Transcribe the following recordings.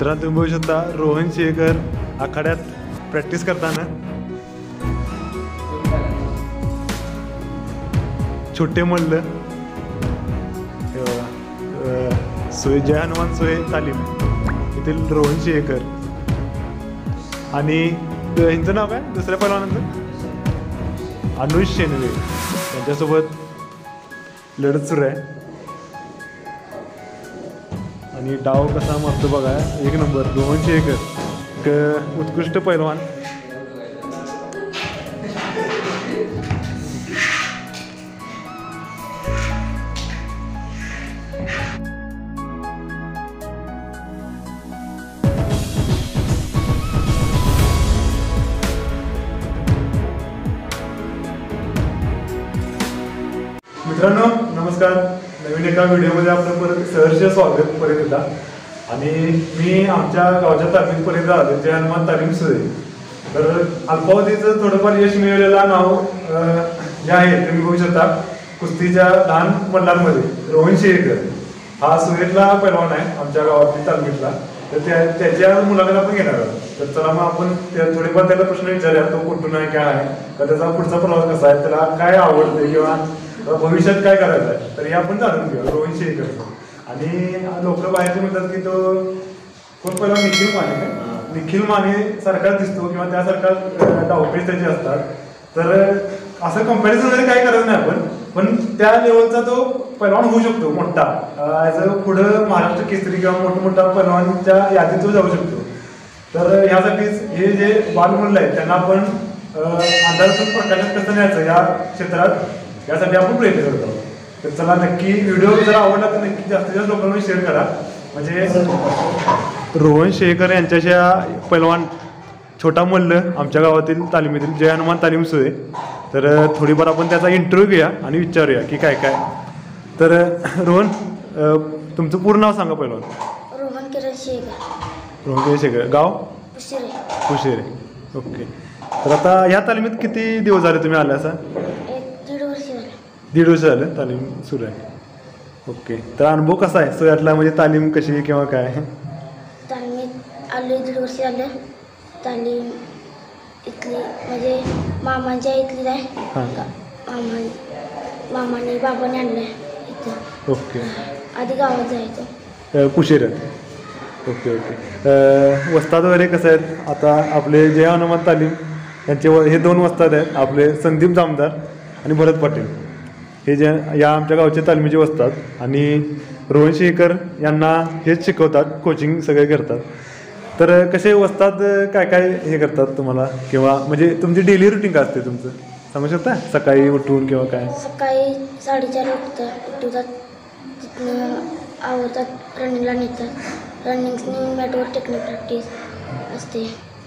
मित्रांनो तुम्ही बघू शकता रोहन शेखर आखाड्यात प्रॅक्टिस करताना छोटे मल्ल सोय जय हनुमान सोय तालीम येथील रोहन शेखर आणि यांचं नाव काय दुसऱ्या पहिलवानाचं अनुज शेनवे त्यांच्यासोबत लढत सुरू आहे आणि डाव कसा मस्त बघा एक नंबर रोहन शेखर उत्कृष्ट पैलवान. मित्रांनो नमस्कार. नवीन एका व्हिडिओमध्ये आपलं परत सहर्ष स्वागत परत एकदा. आणि मी आमच्या गावच्या तालीमपर्यंत आलो जय हनुमान तालीम सोय. तर अल्पावधीचं थोडंफार यश मिळवलेलं नाव जे आहे तुम्ही बघू शकता कुस्तीच्या लहान मल्लांमध्ये रोहन शेखर हा सुरेतला पैलवान आहे आमच्या गावातील तालमीतला. तर त्याच्या मुलाखत आपण घेणार आहोत. तर चला मग आपण थोडेफार त्याला प्रश्न विचारूया तो कुठून आहे काय आहे तर त्याचा पुढचा प्रवास कसा आहे त्याला काय आवडतं किंवा भविष्यात काय करायचं आहे तर हे आपण जाणून घेऊया रोहन शेखर. आणि लोक बाहेरचे म्हणतात की तो कोण पहिला निखिल माने काय निखिल माने सारखाच दिसतो किंवा त्यासारखा डावपेच त्याचे असतात. तर असं कम्पॅरिझन मध्ये काय करायचं नाही पण त्या लेवलचा तो पैलवान होऊ शकतो मोठा ॲज अ पुढं महाराष्ट्र केसरी किंवा मोठमोठा पैलवानच्या यादीत तो जाऊ शकतो. तर ह्यासाठीच हे जे बालमुलं आहेत त्यांना आपण अंदाजातून प्रकाशात कसं न्यायचं या क्षेत्रात यासाठी आपण प्रयत्न करत आहोत. तर चला नक्की व्हिडिओ जर आवडला तर नक्की जास्तीत जास्त लोकांना शेअर करा. म्हणजे रोहन शेखर यांच्याशा पैलवान छोटा मल्ल आमच्या गावातील तालिमीतील जय हनुमान तालीम सोय. तर थोडीफार आपण त्याचा इंटरव्ह्यू घेऊया आणि विचारूया की काय काय. तर रोहन तुमचं पूर्ण नाव सांगा पैलवान. रोहन किरण शेखर. रोहन किरण शेखर गाव कुशेरे. ओके. तर आता ह्या तालिमीत किती दिवस झाले तुम्ही आले असा? 1.5 वर्ष झालं तालीम सुरू आहे. ओके. तर अनुभव कसा आहे सोयातला म्हणजे तालीम कशी किंवा काय? तालीमीत आले 1.5 वर्ष झालं. तालीम इथली म्हणजे मामांच्या इथली आहे. मामाने बाबाने आणलं इथं. ओके. आधी गावात जायचं कुशेऱ्यात. Okay okay. वस्ताद वगैरे कसं आहेत आता आपले जय हनुमान तालीम यांचे हे 2 वस्ताद आहेत आपले संदीप जामदार आणि भरत पाटील हे जे या आमच्या गावचे तालमीचे वस्ताद. आणि रोहन शेखर यांना हेच शिकवतात कोचिंग सगळे करतात. तर कसे वस्ताद काय काय हे करतात तुम्हाला किंवा म्हणजे तुमची डेली रुटीन काय असते तुमचं सांगू शकता? सकाळी उठून किंवा काय? सकाळी 4:30 उठतात तिथनं आवडतात रनिंगला नेतात. रनिंग मॅटवर टेक्निक प्रॅक्टिस असते.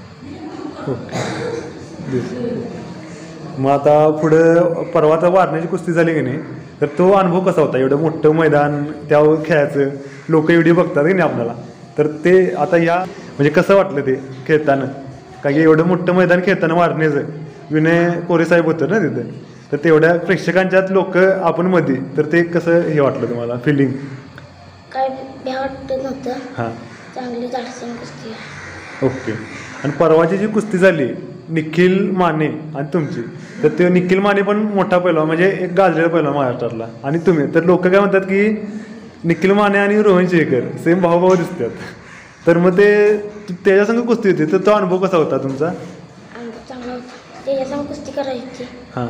ओके. मग आता पुढं परवा तर वारण्याची कुस्ती झाली की नाही तर तो अनुभव कसा होता? एवढं मोठं मैदान त्यावर खेळायचं लोक एवढी बघतात की नाही आपल्याला. तर ते आता या म्हणजे कसं वाटलं ते खेळताना? कारण की एवढं मोठं मैदान खेळताना वारण्याचं विनय कोरे साहेब होतं ना तिथं. तर तेवढ्या प्रेक्षकांच्यात लोक आपण मध्ये तर ते कसं हे वाटलं तुम्हाला फिलिंग? काय भ्या वाटत नव्हतं. हां. चांगली धाडसीन कुस्ती. ओके. आणि परवाची जी कुस्ती झाली निखिल माने आणि तुमची तर ते निखिल माने पण मोठा पैलवान म्हणजे एक गाजलेला पैलवान महाराष्ट्रातला आणि तुम्ही तर लोक काय म्हणतात की निखिल माने आणि रोहन शेखर सेम भाऊ दिसतात. तर मग ते त्याच्यासंग कुस्ती होती तर तो अनुभव कसा होता तुमचा? चांगला होता. त्याच्यासंग कुस्ती करायची. हां.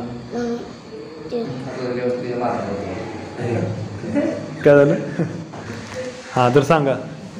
काय झालं? हां तर सांगा.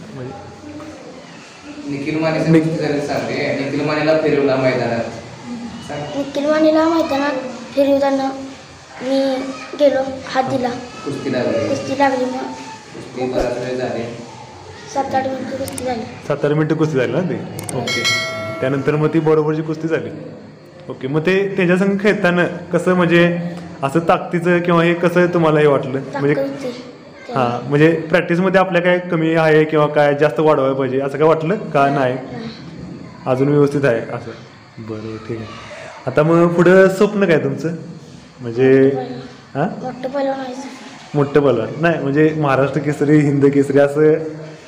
निखिल मानेला फिरवला मैदानात. निखिल मानेला मैदानात फिरवताना मी गेलो हात दिला. कुस्ती लागली मग कुस्ती बराच वेळ झाली. 7-8 मिनिटं कुस्ती झाली. 7-8 मिनिटं कुस्ती झाली ना ते. ओके. त्यानंतर मग ती बरोबरची कुस्ती झाली. ओके. मग ते त्याच्यासंग खेळताना कसं म्हणजे असं ताकदीचं किंवा हे कसं तुम्हाला हे वाटलं म्हणजे? हां म्हणजे प्रॅक्टिसमध्ये आपल्या काय कमी आहे किंवा काय जास्त वाढवायला पाहिजे असं काय वाटलं का नाही? अजून व्यवस्थित आहे असं. बरं ठीक आहे. आता मग पुढं स्वप्न काय तुमचं म्हणजे? हां मोठं पैलवान व्हायचं. मोठं पैलवान नाही म्हणजे महाराष्ट्र केसरी हिंद केसरी असं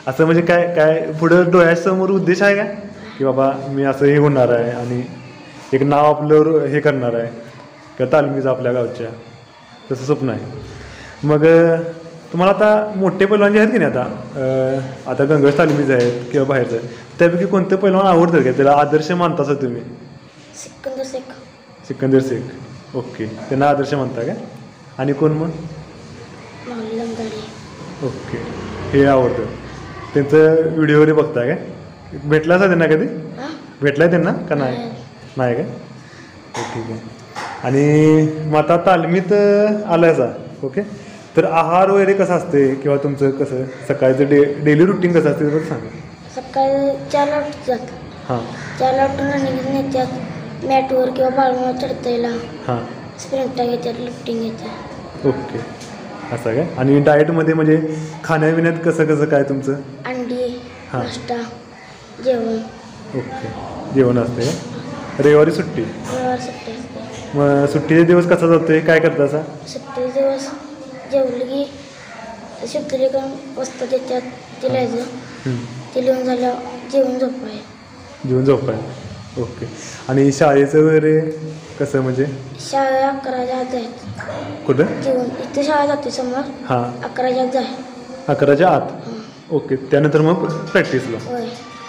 असं म्हणजे काय काय पुढं डोळ्यासमोर उद्देश आहे का की बाबा मी असं हे होणार आहे आणि एक नाव आपलं हे करणार आहे किंवा तालमीचं आपल्या गावच्या, तसं स्वप्न आहे. मग तुम्हाला आता मोठे पैलवान जे आहेत की नाही आता गंगस तालमीचे आहेत किंवा बाहेरचं आहे, त्यापैकी कोणतं पैलवान आवडतं का, त्याला आदर्श मानता सर तुम्ही? सिकंदर शेख. सिकंदर शेख. ओके, त्यांना आदर्श मानता का? आणि कोण मग? माऊली दमदाडे. ओके, हे आवडतं. त्यांचं व्हिडिओ वगैरे बघता काय? भेटला असा त्यांना कधी? हां भेटलाय त्यांना का नाही? नाही काय? ठीक आहे. आणि मग आता तालमीत आलायचा, ओके, तर आहार वगैरे कसं असते किंवा तुमचं कसं सकाळचं डेली रुटीन कसं असते ते सांगा. सकाळी 4ला उठतात. हां 4ला उठून रनिंग नेतात, मॅटवर किंवा बाळमावर चढता येईल, हां स्प्रिंटा घेतात, लिफ्टिंग घेतात. ओके, असं काय. आणि डाएटमध्ये म्हणजे खाण्यापिण्यात कसं कसं काय तुमचं? अंडी, हां. नाश्ता, जेवण. ओके, जेवण असते का? रविवारी सुट्टी. रविवार सुट्टी असते. मग सुट्टीचे दिवस कसा जातोय, काय करता असा? सुट्टी दिवस जेवलं की सुट्टी करून वस्तू देतात, ते लिहायचं, ते लिहून झाल्यावर जेवण झोपाय. जेवण झोपाय. ओके. आणि शाळेचं वगैरे कसं म्हणजे? शाळा 11च्या आत आहेत. कुठं? जेवण इथे शाळा जाते समोर, हां 11च्या आत जाय. 11च्या आत. ओके, त्यानंतर मग प्रॅक्टिसला. होय.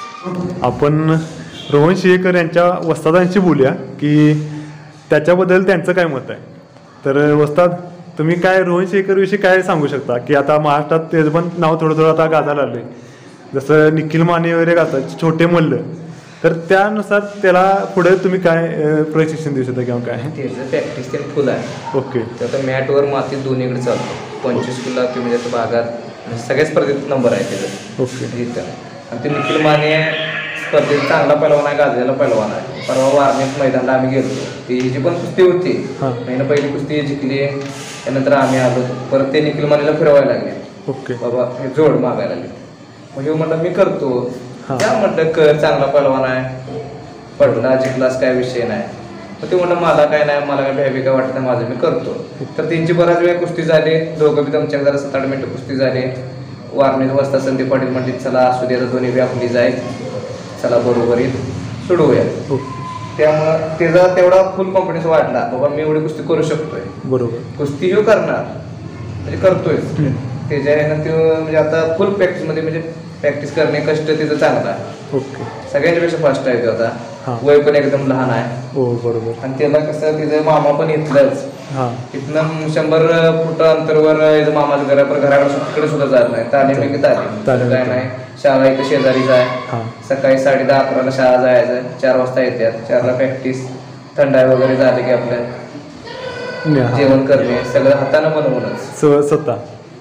आपण रोहन शेखर यांच्या वस्तादांशी बोलूया की त्याच्याबद्दल त्यांचं काय मत आहे. तर वस्ताद, तुम्ही काय रोहन शेखरविषयी काय सांगू शकता की आता महाराष्ट्रात त्याचं पण नाव थोडं थोडं आता गाजायला आलं आहे, जसं निखिल माने वगैरे गातात छोटे मल्ल, तर त्यानुसार त्याला पुढे तुम्ही काय प्रशिक्षण देऊ शकता किंवा काय? त्याचं प्रॅक्टिस ते फुल आहे. ओके. तर आता मॅटवर मातीत दोन्हीकडे चालतो. 25 किलो तुम्ही त्याच्या भागात सगळ्या स्पर्धेत नंबर आहे त्याचा. ओके. इथं आणि ते निखिल माने स्पर्धेत चांगला पैलवान आहे, गाजलेला पैलवान आहे. परवा वारनेत मैदानाला आम्ही गेलो, ती जी पण कुस्ती होती, हां. महिना पहिली कुस्ती जिंकली, त्यानंतर आम्ही आलो, परत ते निखिल मानेला फिरवायला लागले. ओके. बाबा हे जोड मागायला लागले. मग हे म्हटलं मी करतो. हां. त्या म्हटलं कर, चांगला पैलवान आहे, पडला जिंकलास काय विषय नाही. मग ते म्हटलं मला काय नाही, मला काय भ्यावी काय वाटत नाही, माझं मी करतो. तर त्यांची बराच वेळ कुस्ती झाली, दोघं बी तुमच्या जरा 7-8 मिनिटं कुस्ती झाली. वारनेत वाजता संदीप पाटील म्हणले चला असू दे, दोन्ही बी आपली जाईल, चला बरोबरीत सोडवूया. ओके. त्यामुळं त्याचा तेवढा फुल कॉन्फिडन्स वाढला, बाबा मी एवढी कुस्ती करू शकतोय. बरोबर. कुस्ती ह्यो करणार म्हणजे करतोय. त्याच्या ह्यानं तो म्हणजे आता फुल प्रॅक्टिसमध्ये म्हणजे प्रॅक्टिस करणे कष्ट त्याचं चांगला आहे. ओके. सगळ्यांच्यापेक्षा फास्ट आहे तो आता. हां. वय पण एकदम लहान आहे. हो बरोबर. आणि त्याला कसं त्याचा मामा पण इथलंच, हां इथनं 100 फूट अंतरवर याचं मामाचं घर आहे, पण घराकडे तिकडे सुद्धा जात नाही. तालीम आहे की तालीम काय नाही. शाळा इथं शेजारीच आहे. हां. सकाळी 10:30-11ला शाळा जायचं, 4 वाजता येतात, 4ला प्रॅक्टिस, थंडाई वगैरे झालं की आपलं जेवण करणे सगळं हातानं बनवूनच स्वतः.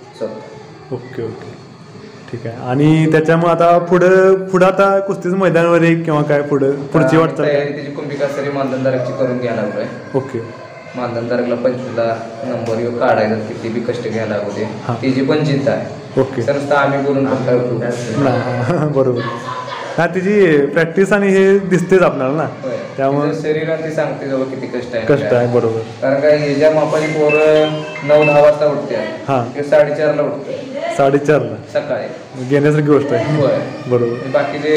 ओके ओके, ठीक आहे. आणि त्याच्यामुळे आता पुढं आता कुस्तीचं मैदानावर आहे किंवा काय पुढची वाटचाल? त्याची कुंभिका सरी मानधनधारकची करून घ्यायला लागलोय. ओके. मानधनधारकला 25ला नंबर येऊ काढायचा, किती बी कष्ट घ्यायला लागते, हां. त्याची पण जिद्द आहे. ओके. नुसतं आम्ही बोलून नाही बरोबर. हा तिची प्रॅक्टिस आणि हे दिसतेच आपल्याला ना, त्यामुळे शरीरात ती सांगते जवळ किती कष्ट आहे. कष्ट आहे. बरोबर. कारण काय ह्याच्या मापाची पोरं 9-10 वाजता उठते, हां 4:30ला उठते 4:30ला सकाळी. घेण्यासारखी गोष्ट आहे. होय. बरोबर. बाकीचे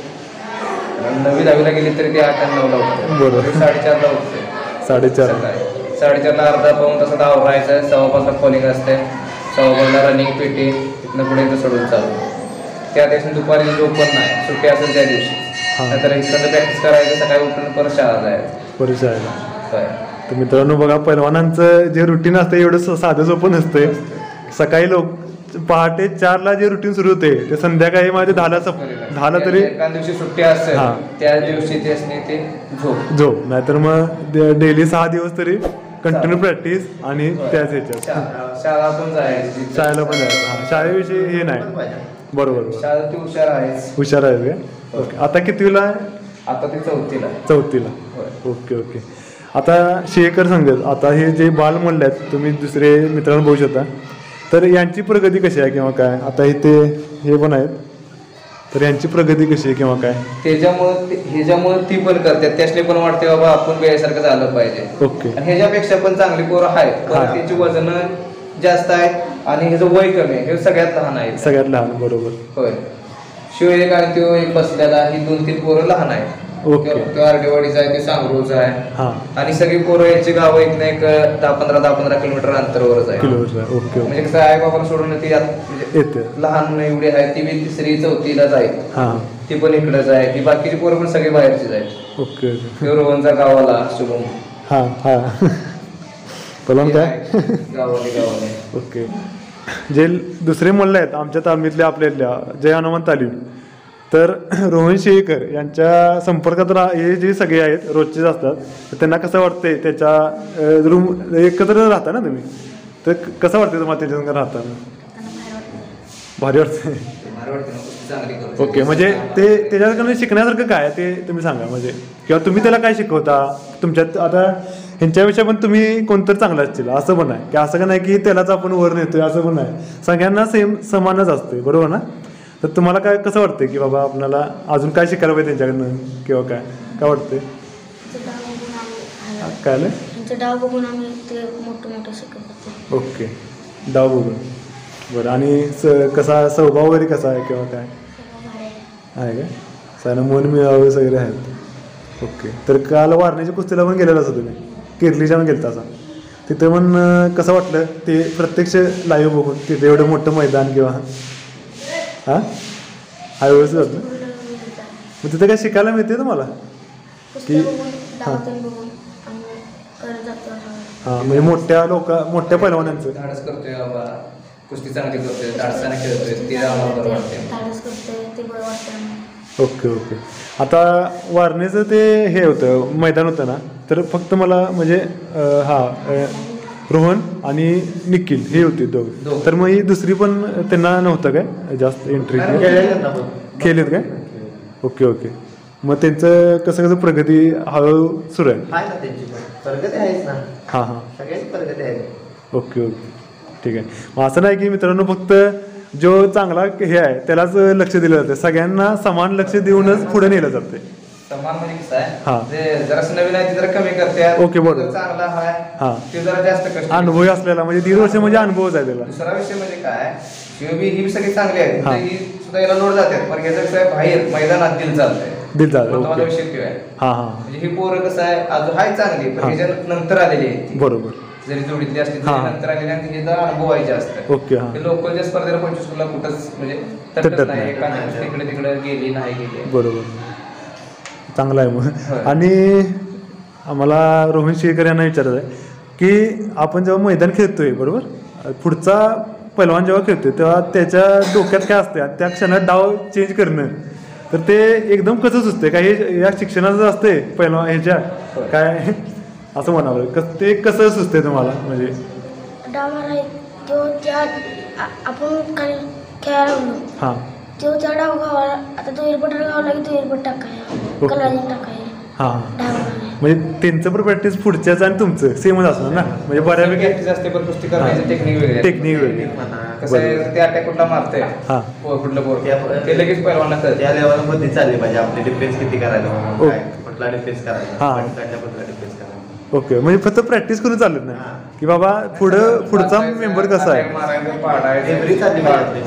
9वी-10वीला गेली तरी ते 8-9ला उठते. बरोबर. 4:30ला उठते 4:30. सकाळी 4:30ला अर्धा पाऊण तासात आवरायचं, 5:15ला फॉलिंग असते, 5:15ला रनिंग पेटी, तिथनं पुढे इथं सोडून चालू. त्या दिवशी दुपारी झोप पण नाही, सुट्टी असेल त्या दिवशी. नाहीतर इकडं प्रॅक्टिस करायचं, सकाळी उठून परत शाळा जायचं. परिचय आहे. होय. तर मित्रांनो बघा, पैलवानांचं जे रुटीन असतं एवढं साधं सोपं नसतंय. सकाळी पहाटे 4ला जे रुटीन सुरू होते ते संध्याकाळी माझे 10ला तरी एका दिवशी सुट्टी असेल, हां. त्या दिवशी ते झोप, नाहीतर मग डेली 6 दिवस तरी कंटिन्यू प्रॅक्टिस आणि त्याच ह्याच्यात शाळा पण जायची, शाळेला पण जायचं. हां, शाळेविषयी हे नाही. बरोबर. शाळा ती हुशार आहेच. हुशार आहे का? ओके. आता कितवीला आहे? आता ती 4थीला. 4थीला. होय. Okay okay. आता शेखर सांगत, आता हे जे बाल म्हणले आहेत तुम्ही दुसरे मित्रांनो बघू शकता, तर यांची प्रगती कशी आहे किंवा काय? आता इथे हे पण आहेत, तर यांची प्रगती कशी आहे किंवा काय? ह्याच्यामुळे ती पण करतात, त्यासले पण वाटते बाबा आपण यासारखं झालं पाहिजे. ओके. आणि ह्याच्यापेक्षा पण चांगली पोरं आहेत, पण हां. त्यांची वजन जास्त आहे आणि ह्याचं वय कमी आहे, हे सगळ्यात लहान आहे. सगळ्यात लहान, बरोबर. होय. शिव एक आणि तो एक बसलेला, ही 2-3 पोरं लहान आहेत. ओके. तो आरडेवाडीचा आहे, ते सांगरोळचा आहे. हां. आणि सगळी पोरं यांची गावं एक ना एक 10-15 किलोमीटर अंतरावरच आहे. किलोमीटर. ओके. म्हणजे कसं आहे, बाबाला सोडून ती म्हणजे येते. लहान एवढी आहे, ती बी 3री-4थीलाच आहे. हां. ती पण इकडंच आहे. ती बाकीची पोरं पण सगळी बाहेरचीच आहेत. ओके. तो रोहनचा गावाला शुभम. हां हां. पलवान काय गावाने. ओके. जे दुसरे मुलं आहेत आमच्या तालमीतले आपल्यातल्या जय हनुमान तालीम, तर रोहन शेळकर यांच्या संपर्कात हे जे सगळे आहेत रोजचेच असतात, तर त्यांना कसं वाटतंय त्याच्या रूम एकत्र राहता ना तुम्ही, तर कसं वाटतं तुम्हाला त्याच्यासंग राहताना? भारी वाटतंय. ओके. म्हणजे ते त्याच्याकडे शिकण्यासारखं काय आहे ते तुम्ही सांगा, म्हणजे किंवा तुम्ही त्याला काय शिकवता तुमच्यात. आता ह्यांच्यापेक्षा पण तुम्ही कोणतरी चांगलं असतील असं पण आहे, की असं का नाही की त्यालाच आपण वर नेतोय असं पण आहे. सगळ्यांना समानच असते, बरोबर ना? तर तुम्हाला काय कसं वाटतं की बाबा आपल्याला अजून काय शिकायला पाहिजे त्यांच्याकडनं किंवा काय वाटतंय? काय आलं? डाव बघून आम्ही ते मोठं शिकत. ओके. डाव बघून. बरं. आणि कसा स्वभाव वगैरे कसा आहे किंवा काय आहे काय? सायना मन मिळावे वगैरे आहेत. ओके. तर काल वारण्याच्या कुस्तीला पण गेलेला असं तुम्ही, केरलीच्या पण गेलता असा, तिथे पण कसं वाटलं ते प्रत्यक्ष लाईव्ह बघून, तिथे एवढं मोठं मैदान किंवा हां हा व्यवस्थित होतं? मग तिथे काय शिकायला मिळते तुम्हाला की? हां. म्हणजे मोठ्या पैलवानांचं धाडस करतोय बाबा, कुस्ती चांगली करतोय, धाडसाने खेळतोय, ते आम्हाला बरं वाटतं. ओके. ओके. आता वारणेचं ते हे होतं मैदान होतं ना, तर फक्त मला म्हणजे रोहन आणि निखिल हे होते दोघं, तर मग ही दुसरी पण त्यांना नव्हतं काय जास्त एंट्री केलीत काय? ओके. ओके. मग त्यांचं कसं प्रगती हळूहळू सुरू आहे? हां हां. ओके. ओके. ठीक आहे. मग असं नाही की मित्रांनो फक्त जो चांगला हे आहे त्यालाच लक्ष दिलं जातं, सगळ्यांना समान लक्ष देऊनच पुढे नेलं जाते. समान म्हणजे कसं आहे, जरासं नवीन आहे ते जरा कमी करते. ओके. बरोबर. चांगला आहे हां. ते जरा जास्त कष्ट. अनुभवी असलेला म्हणजे 1.5 वर्ष म्हणजे अनुभवच आहे त्याला. दुसरा विषय म्हणजे काय, ही सगळी चांगली आहे, ही सुद्धा याला लोड जातात, पण याचं कसं आहे बाहेर मैदानात दिल चालतंय. महत्वाचा विषय तो आहे. हां हां. म्हणजे ही पोरं कसं आहे अजून हाय चांगली, पण ह्याच्या नंतर आलेली आहे. बरोबर. जरी जोडीतली असली तरी नंतर आलेली आणि तिचा अनुभव व्हायचे असतात. ओके. हां. लोकलच्या स्पर्धेला 25 कुठंच म्हणजे तटत नाही, तिकडे तिकडे गेली नाही गेली. बरोबर. चांगला आहे मग. आणि आम्हाला रोहन शेळकर यांना विचारायचं आहे की आपण जेव्हा मैदान खेळतोय बरोबर, पुढचा पैलवान जेव्हा खेळतोय तेव्हा त्याच्या डोक्यात काय असते, त्या क्षणात डाव चेंज करणं, तर ते एकदम कसं सुचते काय? हे या शिक्षणाचं असते पैलवान ह्याच्या काय असं म्हणावं, ते कसं सुचते तुम्हाला? म्हणजे डाव माराय तो त्या आपण खेळायला लागलो. हां. तो त्या डाव गावाला आता तो एअरपोर्टला गावाला की तो एअरपोर्ट टाकाय कलाजिंग टाकाय. हां. म्हणजे त्यांचं पण प्रॅक्टिस पुढच्याच आणि तुमचं सेमच असणार ना, म्हणजे बऱ्यापैकी प्रॅक्टिस असते, पण कुस्ती करण्याची टेक्निक वेगळी. टेक्निक वेगळी. कसं आहे ते अटॅक कुठला मारतंय, हां, कुठलं बोर ते लगेच पहिलवान लागतं. त्या लेवलमध्ये चालली पाहिजे आपली डिफेन्स किती करायला, कुठला डिफेन्स करायचा, हां. कुठला डिफेन्स करायचा. ओके. म्हणजे फक्त प्रॅक्टिस करून चालत नाही की बाबा पुढचा मेंबर कसा आहे, मारायचं, पाडायचं, एव्हरी चालली पाहिजे.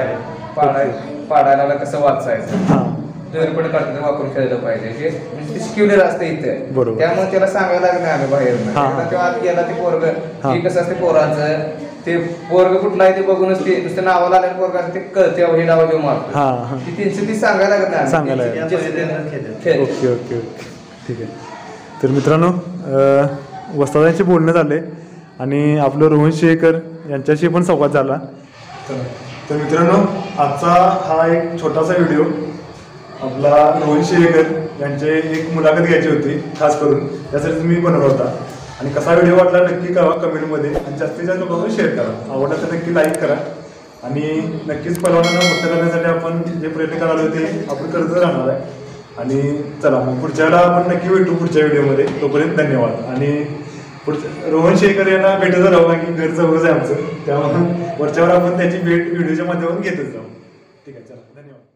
पाडायला कसं वाचायचं, हां पण काढतो वापरून खेळलं पाहिजे, हे म्हणजे शिकवलेलं असतं इथे. बरोबर. त्यामुळे त्याला सांगायला लागलं नाही आम्ही बाहेर. तेव्हा आत गेला ते पोरग, हे कसं असते पोरांचं, ते पोरग कुठलं आहे ते बघूनच ते नुसतं नावाला आलेलं पोरग असते ते कळते हे डाव घेऊन मारतो. हां. ती सांगायला लागत नाही. सांगायला ओके. ओके. ओके. ठीक आहे. तर मित्रांनो वस्तादांशी बोलणं झाले आणि आपलं रोहन शेळकर यांच्याशी पण संवाद झाला. तर मित्रांनो आजचा हा एक छोटासा व्हिडिओ आपला रोहन शेळकर यांची एक मुलाखत घ्यायची होती खास करून, त्यासाठी तुम्ही बनवला होता. आणि कसा व्हिडिओ वाटला नक्की कळवा कमेंटमध्ये आणि जास्तीत जास्त लोकांना शेअर करा. आवडला तर नक्की लाईक करा आणि नक्कीच पैलवानांना मोठं करण्यासाठी आपण जे प्रयत्न करायला ते आपण करत राहणार आहे. आणि चला मग पुढच्या वेळेला आपण नक्की भेटू पुढच्या व्हिडिओमध्ये. तोपर्यंत धन्यवाद. आणि रोहन शेळकर यांना भेटत राहू की घर जवळच आहे आमचं, त्यामुळे वरच्यावर आपण त्याची भेट व्हिडिओच्या माध्यमातून घेतच जाऊ. ठीक आहे, चला धन्यवाद.